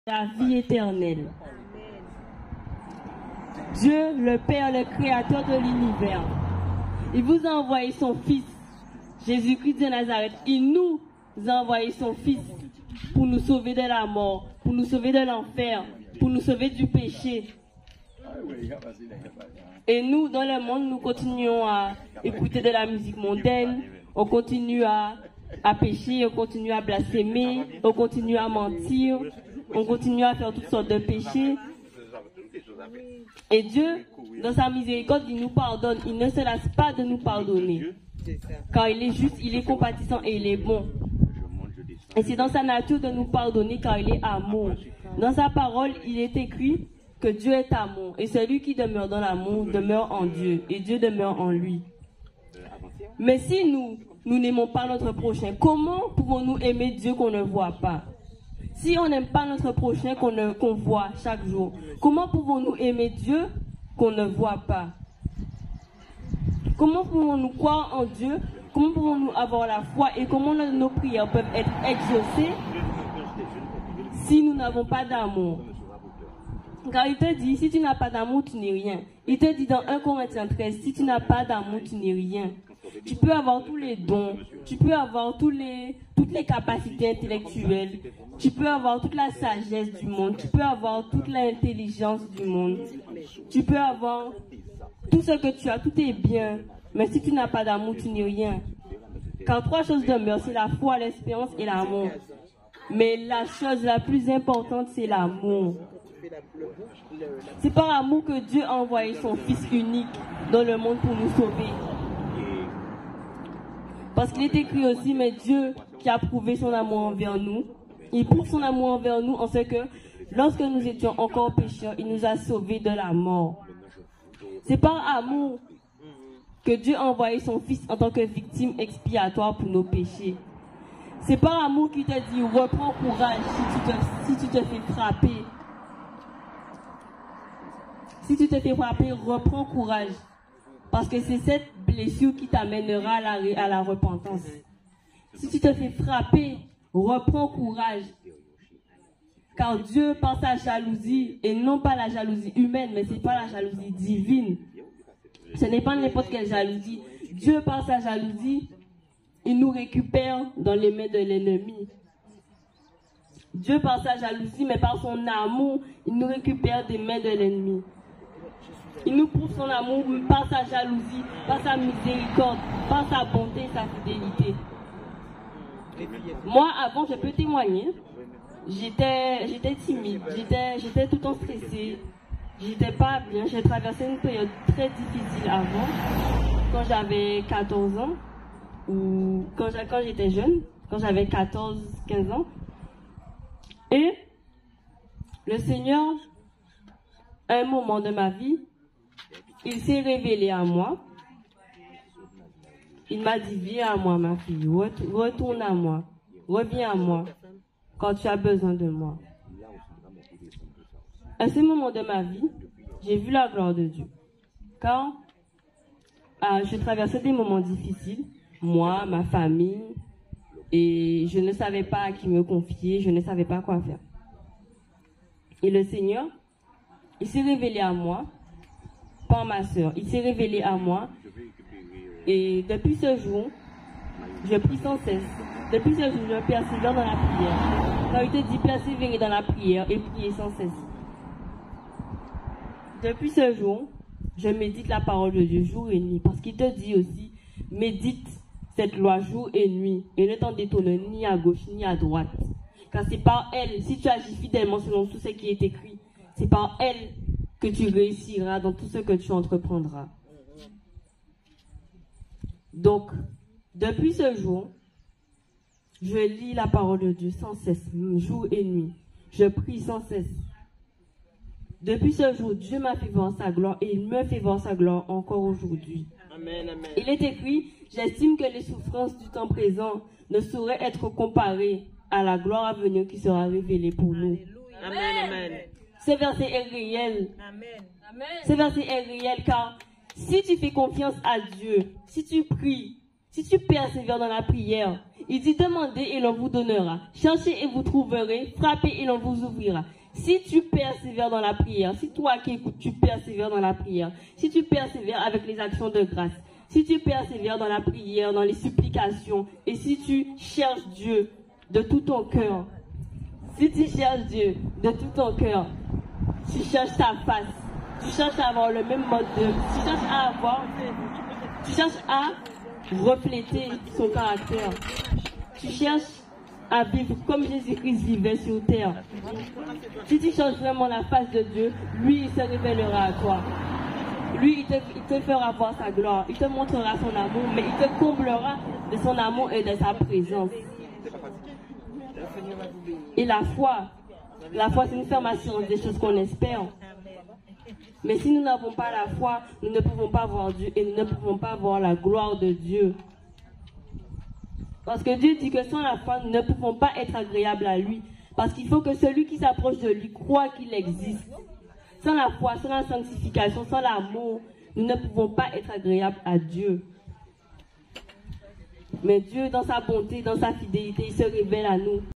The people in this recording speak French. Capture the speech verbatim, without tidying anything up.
la vie éternelle. Dieu, le Père, le Créateur de l'univers, il vous a envoyé son Fils, Jésus-Christ de Nazareth. Il nous a envoyé son Fils pour nous sauver de la mort, pour nous sauver de l'enfer, pour nous sauver du péché. Et nous, dans le monde, nous continuons à écouter de la musique mondaine, on continue à, à pécher, on continue à blasphémer, on continue à mentir, on continue à faire toutes sortes de péchés. Et Dieu, dans sa miséricorde, il nous pardonne. Il ne se lasse pas de nous pardonner. Car il est juste, il est compatissant et il est bon. Et c'est dans sa nature de nous pardonner car il est amour. Dans sa parole, il est écrit que Dieu est amour. Et celui qui demeure dans l'amour demeure en Dieu. Et Dieu demeure en lui. Mais si nous, nous n'aimons pas notre prochain, comment pouvons-nous aimer Dieu qu'on ne voit pas? Si on n'aime pas notre prochain qu'on qu'on voit chaque jour, comment pouvons-nous aimer Dieu qu'on ne voit pas? Comment pouvons-nous croire en Dieu? Comment pouvons-nous avoir la foi? Et comment nos prières peuvent être exaucées si nous n'avons pas d'amour? Car il te dit, si tu n'as pas d'amour, tu n'es rien. Il te dit dans un Corinthiens treize, si tu n'as pas d'amour, tu n'es rien. Tu peux avoir tous les dons, tu peux avoir tous les, toutes les capacités intellectuelles, tu peux avoir toute la sagesse du monde, tu peux avoir toute l'intelligence du monde, tu peux avoir tout ce que tu as, tout est bien, mais si tu n'as pas d'amour, tu n'es rien. Car trois choses demeurent, c'est la foi, l'espérance et l'amour. Mais la chose la plus importante, c'est l'amour. C'est par amour que Dieu a envoyé son Fils unique dans le monde pour nous sauver. Parce qu'il est écrit aussi, mais Dieu qui a prouvé son amour envers nous, il prouve son amour envers nous en ce que lorsque nous étions encore pécheurs, il nous a sauvés de la mort. C'est par amour que Dieu a envoyé son Fils en tant que victime expiatoire pour nos péchés. C'est par amour qu'il t'a dit, reprends courage si tu te, si tu te fais frapper. Si tu te fais frapper, reprends courage. Parce que c'est cette blessure qui t'amènera à la, à la repentance. Si tu te fais frapper, reprends courage. Car Dieu, par sa jalousie, et non pas la jalousie humaine, mais c'est pas la jalousie divine. Ce n'est pas n'importe quelle jalousie. Dieu, par sa jalousie, il nous récupère dans les mains de l'ennemi. Dieu, par sa jalousie, mais par son amour, il nous récupère des mains de l'ennemi. Il nous prouve son amour par sa jalousie, par sa miséricorde, par sa bonté et sa fidélité. Moi, avant, je peux témoigner, j'étais j'étais timide, j'étais j'étais tout le temps stressée, j'étais pas bien. J'ai traversé une période très difficile avant, quand j'avais quatorze ans, ou quand j'étais jeune, quand j'avais quatorze quinze ans. Et le Seigneur, à un moment de ma vie, il s'est révélé à moi. Il m'a dit, viens à moi, ma fille, retourne à moi, reviens à moi, quand tu as besoin de moi. À ce moment de ma vie, j'ai vu la gloire de Dieu. Car euh, je traversais des moments difficiles, moi, ma famille, et je ne savais pas à qui me confier, je ne savais pas quoi faire. Et le Seigneur, il s'est révélé à moi, par ma soeur. Il s'est révélé à moi. Et depuis ce jour, je prie sans cesse. Depuis ce jour, je persévère dans la prière. Car il te dit persévérer dans la prière et prier sans cesse. Depuis ce jour, je médite la parole de Dieu jour et nuit. Parce qu'il te dit aussi, médite cette loi jour et nuit. Et ne t'en détourne ni à gauche ni à droite. Car c'est par elle, si tu agis fidèlement selon tout ce qui est écrit, c'est par elle que tu réussiras dans tout ce que tu entreprendras. Donc, depuis ce jour, je lis la parole de Dieu sans cesse, jour et nuit. Je prie sans cesse. Depuis ce jour, Dieu m'a fait voir sa gloire et il me fait voir sa gloire encore aujourd'hui. Amen, amen. Il est écrit, j'estime que les souffrances du temps présent ne sauraient être comparées à la gloire à venir qui sera révélée pour nous. Amen, amen. Ce verset est réel. Amen. Amen. Ce verset est réel car si tu fais confiance à Dieu, si tu pries, si tu persévères dans la prière, Il dit demandez et l'on vous donnera. Cherchez et vous trouverez. Frappez et l'on vous ouvrira. Si tu persévères dans la prière, si toi qui écoutes, tu persévères dans la prière, si tu persévères avec les actions de grâce, si tu persévères dans la prière, dans les supplications, et si tu cherches Dieu de tout ton cœur, si tu cherches Dieu de tout ton cœur, tu cherches sa face, tu cherches à avoir le même mode de... Tu cherches à avoir... Tu cherches à refléter son caractère. Tu cherches à vivre comme Jésus-Christ vivait sur terre. Si tu cherches vraiment la face de Dieu, lui, il se révélera à toi. Lui, il te, il te fera voir sa gloire. Il te montrera son amour, mais il te comblera de son amour et de sa présence. Et la foi, la foi, c'est une ferme assurance des choses qu'on espère. Mais si nous n'avons pas la foi, nous ne pouvons pas voir Dieu et nous ne pouvons pas voir la gloire de Dieu. Parce que Dieu dit que sans la foi, nous ne pouvons pas être agréables à lui. Parce qu'il faut que celui qui s'approche de lui croit qu'il existe. Sans la foi, sans la sanctification, sans l'amour, nous ne pouvons pas être agréables à Dieu. Mais Dieu, dans sa bonté, dans sa fidélité, il se révèle à nous.